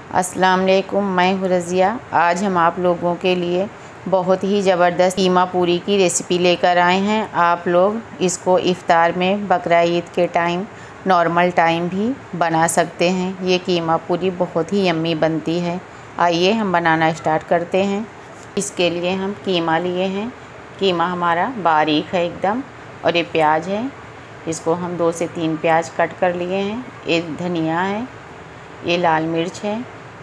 अस्सलाम वालेकुम, मैं हूँ रज़िया। आज हम आप लोगों के लिए बहुत ही ज़बरदस्त कीमा पूरी की रेसिपी लेकर आए हैं। आप लोग इसको इफ़्तार में, बकरा ईद के टाइम, नॉर्मल टाइम भी बना सकते हैं। ये कीमा पूरी बहुत ही यम्मी बनती है। आइए हम बनाना स्टार्ट करते हैं। इसके लिए हम कीमा लिए हैं। कीमा हमारा बारीक है एकदम। और ये प्याज है, इसको हम 2 से 3 प्याज कट कर लिए हैं। ये धनिया है, ये लाल मिर्च है,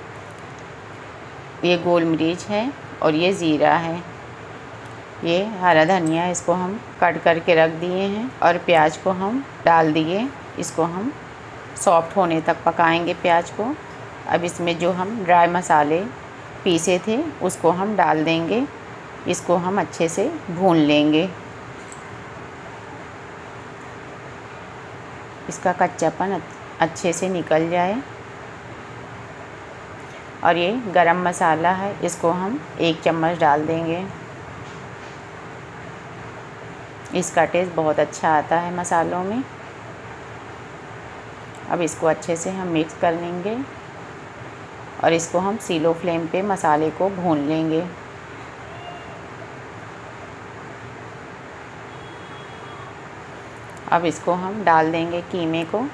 ये गोल मिर्च है और ये ज़ीरा है। ये हरा धनिया, इसको हम कट करके रख दिए हैं और प्याज को हम डाल दिए। इसको हम सॉफ्ट होने तक पकाएंगे प्याज को। अब इसमें जो हम ड्राई मसाले पीसे थे उसको हम डाल देंगे। इसको हम अच्छे से भून लेंगे। इसका कच्चापन अच्छे से निकल जाए। और ये गरम मसाला है, इसको हम 1 चम्मच डाल देंगे। इसका टेस्ट बहुत अच्छा आता है मसालों में। अब इसको अच्छे से हम मिक्स कर लेंगे और इसको हम स्लो फ्लेम पे मसाले को भून लेंगे। अब इसको हम डाल देंगे कीमे को।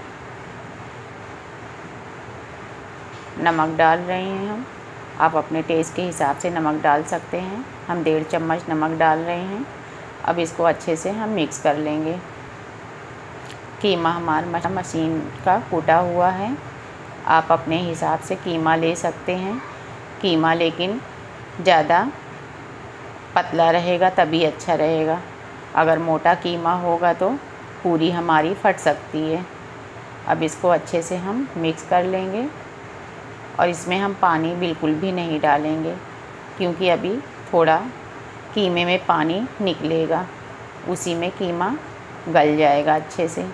नमक डाल रहे हैं हम। आप अपने टेस्ट के हिसाब से नमक डाल सकते हैं। हम 1.5 चम्मच नमक डाल रहे हैं। अब इसको अच्छे से हम मिक्स कर लेंगे। कीमा हमारा मशीन का कूटा हुआ है। आप अपने हिसाब से कीमा ले सकते हैं। कीमा लेकिन ज़्यादा पतला रहेगा तभी अच्छा रहेगा। अगर मोटा कीमा होगा तो पूरी हमारी फट सकती है। अब इसको अच्छे से हम मिक्स कर लेंगे और इसमें हम पानी बिल्कुल भी नहीं डालेंगे, क्योंकि अभी थोड़ा कीमे में पानी निकलेगा, उसी में कीमा गल जाएगा अच्छे से।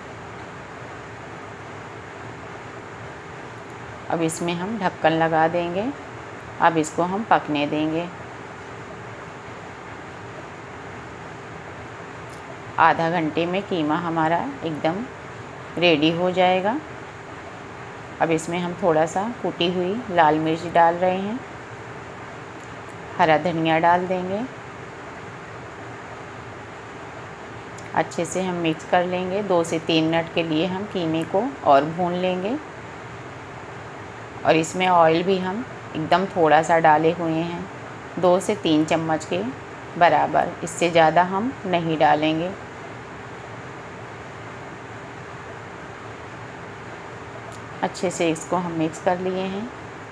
अब इसमें हम ढक्कन लगा देंगे। अब इसको हम पकने देंगे। आधा घंटे में कीमा हमारा एकदम रेडी हो जाएगा। अब इसमें हम थोड़ा सा कुटी हुई लाल मिर्च डाल रहे हैं। हरा धनिया डाल देंगे। अच्छे से हम मिक्स कर लेंगे। 2 से 3 मिनट के लिए हम कीमे को और भून लेंगे। और इसमें ऑयल भी हम एकदम थोड़ा सा डाले हुए हैं, 2 से 3 चम्मच के बराबर। इससे ज़्यादा हम नहीं डालेंगे। अच्छे से इसको हम मिक्स कर लिए हैं।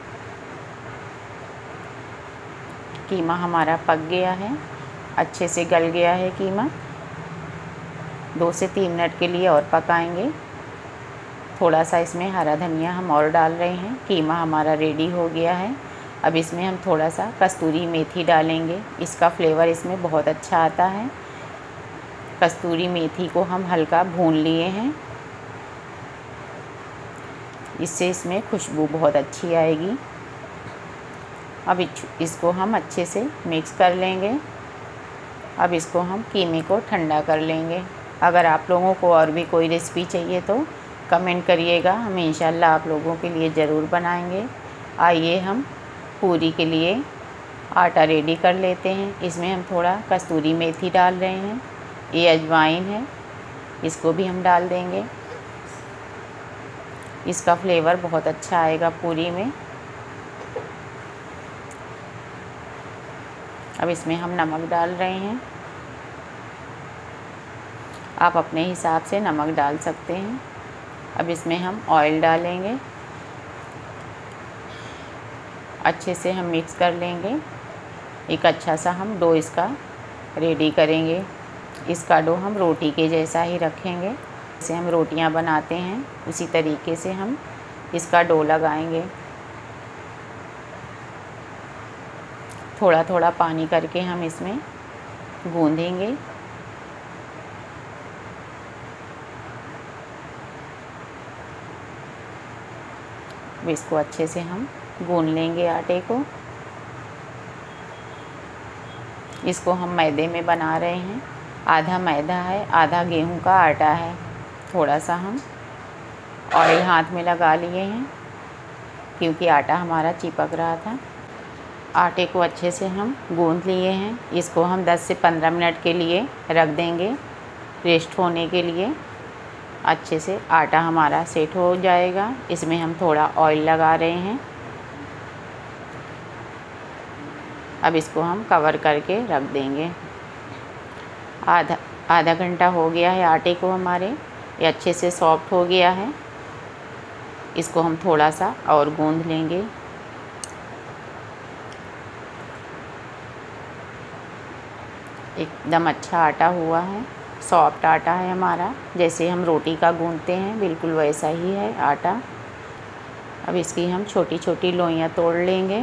कीमा हमारा पक गया है, अच्छे से गल गया है कीमा। 2 से 3 मिनट के लिए और पकाएंगे। थोड़ा सा इसमें हरा धनिया हम और डाल रहे हैं। कीमा हमारा रेडी हो गया है। अब इसमें हम थोड़ा सा कस्तूरी मेथी डालेंगे। इसका फ्लेवर इसमें बहुत अच्छा आता है। कस्तूरी मेथी को हम हल्का भून लिए हैं, इससे इसमें खुशबू बहुत अच्छी आएगी। अब इसको हम अच्छे से मिक्स कर लेंगे। अब इसको हम कीमे को ठंडा कर लेंगे। अगर आप लोगों को और भी कोई रेसिपी चाहिए तो कमेंट करिएगा, हम इंशाल्लाह आप लोगों के लिए ज़रूर बनाएंगे। आइए हम पूरी के लिए आटा रेडी कर लेते हैं। इसमें हम थोड़ा कस्तूरी मेथी डाल रहे हैं। ये अजवाइन है, इसको भी हम डाल देंगे। इसका फ्लेवर बहुत अच्छा आएगा पूरी में। अब इसमें हम नमक डाल रहे हैं। आप अपने हिसाब से नमक डाल सकते हैं। अब इसमें हम ऑयल डालेंगे। अच्छे से हम मिक्स कर लेंगे। एक अच्छा सा हम डो इसका रेडी करेंगे। इसका डो हम रोटी के जैसा ही रखेंगे। जैसे हम रोटियां बनाते हैं उसी तरीके से हम इसका डो लगाएंगे। थोड़ा थोड़ा पानी करके हम इसमें गूंदेंगे। इसको अच्छे से हम गूंद लेंगे आटे को। इसको हम मैदे में बना रहे हैं। आधा मैदा है, आधा गेहूं का आटा है। थोड़ा सा हम ऑयल हाथ में लगा लिए हैं। क्योंकि आटा हमारा चिपक रहा था। आटे को अच्छे से हम गूंथ लिए हैं। इसको हम 10 से 15 मिनट के लिए रख देंगे रेस्ट होने के लिए। अच्छे से आटा हमारा सेट हो जाएगा। इसमें हम थोड़ा ऑयल लगा रहे हैं। अब इसको हम कवर करके रख देंगे। आधा घंटा हो गया है आटे को हमारे, ये अच्छे से सॉफ्ट हो गया है। इसको हम थोड़ा सा और गूंथ लेंगे। एकदम अच्छा आटा हुआ है, सॉफ्ट आटा है हमारा, जैसे हम रोटी का गूंथते हैं बिल्कुल वैसा ही है आटा। अब इसकी हम छोटी छोटी लोइयाँ तोड़ लेंगे।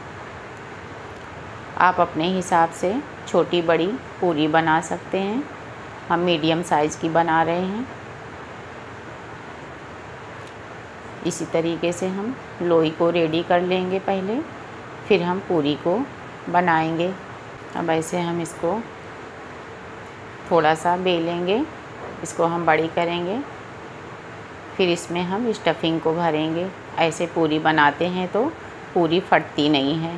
आप अपने हिसाब से छोटी बड़ी पूरी बना सकते हैं। हम मीडियम साइज़ की बना रहे हैं। इसी तरीके से हम लोई को रेडी कर लेंगे पहले, फिर हम पूरी को बनाएंगे। अब ऐसे हम इसको थोड़ा सा बेलेंगे, इसको हम बड़ी करेंगे, फिर इसमें हम स्टफिंग को भरेंगे। ऐसे पूरी बनाते हैं तो पूरी फटती नहीं है।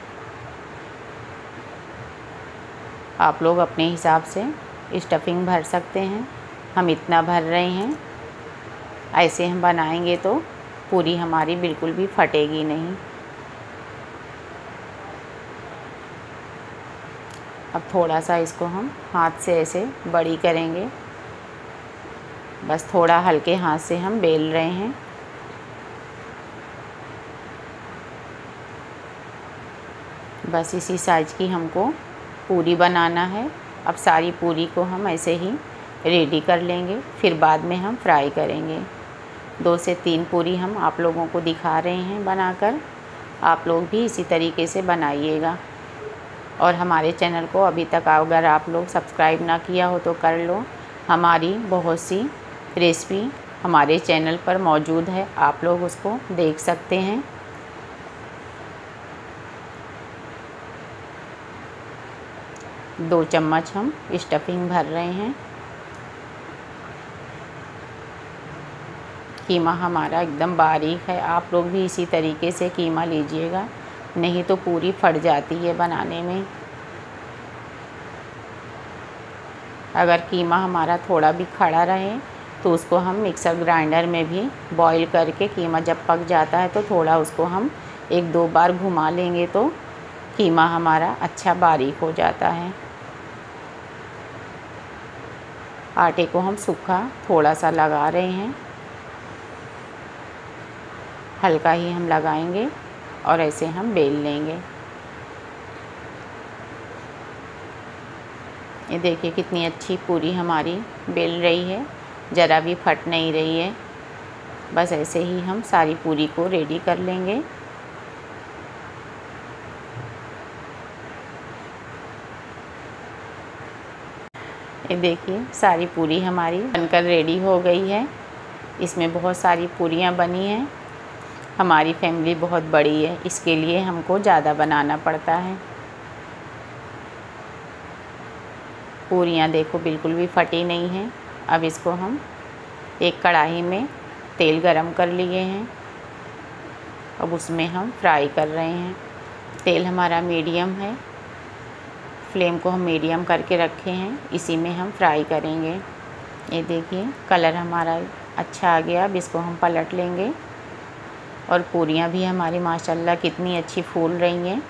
आप लोग अपने हिसाब से स्टफिंग भर सकते हैं। हम इतना भर रहे हैं। ऐसे हम बनाएंगे तो पूरी हमारी बिल्कुल भी फटेगी नहीं। अब थोड़ा सा इसको हम हाथ से ऐसे बड़ी करेंगे। बस थोड़ा हल्के हाथ से हम बेल रहे हैं। बस इसी साइज की हमको पूरी बनाना है। अब सारी पूरी को हम ऐसे ही रेडी कर लेंगे, फिर बाद में हम फ्राई करेंगे। 2 से 3 पूरी हम आप लोगों को दिखा रहे हैं बनाकर। आप लोग भी इसी तरीके से बनाइएगा। और हमारे चैनल को अभी तक अगर आप लोग सब्सक्राइब ना किया हो तो कर लो। हमारी बहुत सी रेसिपी हमारे चैनल पर मौजूद है, आप लोग उसको देख सकते हैं। दो चम्मच हम स्टफिंग भर रहे हैं। कीमा हमारा एकदम बारीक है। आप लोग भी इसी तरीके से कीमा लीजिएगा, नहीं तो पूरी फट जाती है बनाने में। अगर कीमा हमारा थोड़ा भी खड़ा रहे तो उसको हम मिक्सर ग्राइंडर में भी बॉईल करके, कीमा जब पक जाता है तो थोड़ा उसको हम 1-2 बार घुमा लेंगे तो कीमा हमारा अच्छा बारीक हो जाता है। आटे को हम सूखा थोड़ा सा लगा रहे हैं, हल्का ही हम लगाएंगे और ऐसे हम बेल लेंगे। ये देखिए कितनी अच्छी पूरी हमारी बेल रही है, ज़रा भी फट नहीं रही है। बस ऐसे ही हम सारी पूरी को रेडी कर लेंगे। ये देखिए सारी पूरी हमारी बनकर रेडी हो गई है। इसमें बहुत सारी पूरियाँ बनी हैं। हमारी फैमिली बहुत बड़ी है, इसके लिए हमको ज़्यादा बनाना पड़ता है। पूरियाँ देखो बिल्कुल भी फटी नहीं हैं। अब इसको हम एक कढ़ाई में तेल गरम कर लिए हैं। अब उसमें हम फ्राई कर रहे हैं। तेल हमारा मीडियम है, फ्लेम को हम मीडियम करके रखे हैं, इसी में हम फ्राई करेंगे। ये देखिए कलर हमारा अच्छा आ गया। अब इसको हम पलट लेंगे और पूरियाँ भी हमारी माशाल्लाह कितनी अच्छी फूल रही हैं।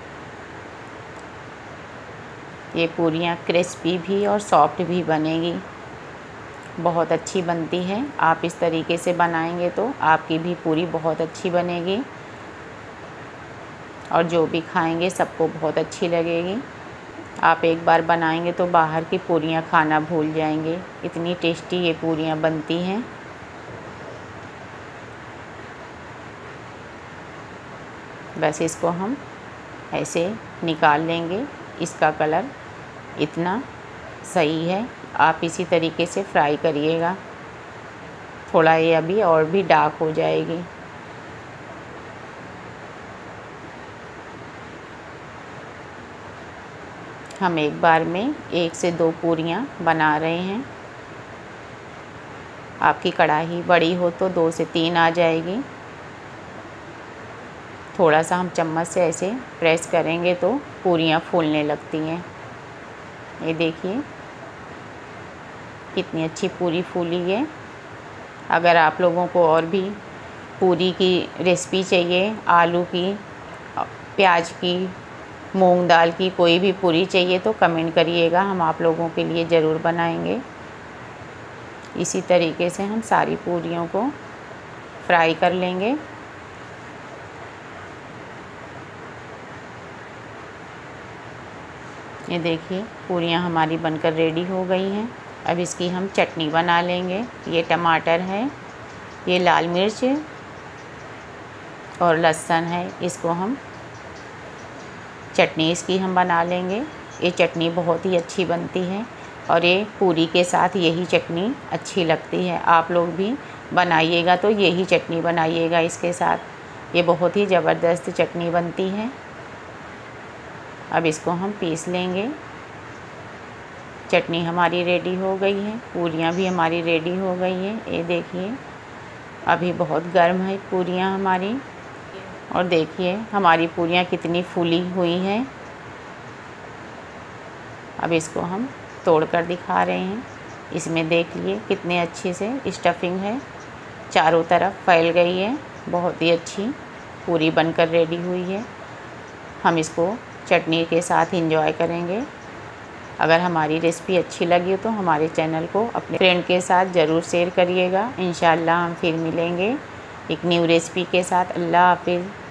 ये पूरियाँ क्रिस्पी भी और सॉफ्ट भी बनेगी, बहुत अच्छी बनती है। आप इस तरीके से बनाएंगे तो आपकी भी पूरी बहुत अच्छी बनेगी और जो भी खाएंगे सबको बहुत अच्छी लगेगी। आप एक बार बनाएंगे तो बाहर की पूरियाँ खाना भूल जाएंगे, इतनी टेस्टी ये पूरियाँ बनती हैं। बस इसको हम ऐसे निकाल लेंगे। इसका कलर इतना सही है, आप इसी तरीके से फ्राई करिएगा। थोड़ा ये अभी और भी डार्क हो जाएगी। हम एक बार में 1 से 2 पूरियाँ बना रहे हैं। आपकी कढ़ाई बड़ी हो तो 2 से 3 आ जाएगी। थोड़ा सा हम चम्मच से ऐसे प्रेस करेंगे तो पूरियाँ फूलने लगती हैं। ये देखिए कितनी अच्छी पूरी फूली है। अगर आप लोगों को और भी पूरी की रेसिपी चाहिए, आलू की, प्याज की, मूंग दाल की कोई भी पूरी चाहिए तो कमेंट करिएगा, हम आप लोगों के लिए ज़रूर बनाएंगे। इसी तरीके से हम सारी पूरियों को फ्राई कर लेंगे। ये देखिए पूरियाँ हमारी बनकर रेडी हो गई हैं। अब इसकी हम चटनी बना लेंगे। ये टमाटर है, ये लाल मिर्च और लहसुन है, इसको हम चटनी इसकी हम बना लेंगे। ये चटनी बहुत ही अच्छी बनती है और ये पूरी के साथ यही चटनी अच्छी लगती है। आप लोग भी बनाइएगा तो यही चटनी बनाइएगा इसके साथ, ये बहुत ही ज़बरदस्त चटनी बनती है। अब इसको हम पीस लेंगे। चटनी हमारी रेडी हो गई है, पूरियाँ भी हमारी रेडी हो गई हैं। ये देखिए अभी बहुत गर्म है पूरियाँ हमारी, और देखिए हमारी पूरियाँ कितनी फूली हुई हैं। अब इसको हम तोड़ कर दिखा रहे हैं। इसमें देखिए कितने अच्छे से स्टफिंग है, चारों तरफ फैल गई है। बहुत ही अच्छी पूरी बनकर रेडी हुई है। हम इसको चटनी के साथ एंजॉय करेंगे। अगर हमारी रेसिपी अच्छी लगी हो तो हमारे चैनल को अपने फ्रेंड के साथ ज़रूर शेयर करिएगा। इंशाल्लाह हम फिर मिलेंगे एक न्यू रेसिपी के साथ। अल्लाह हाफिज़।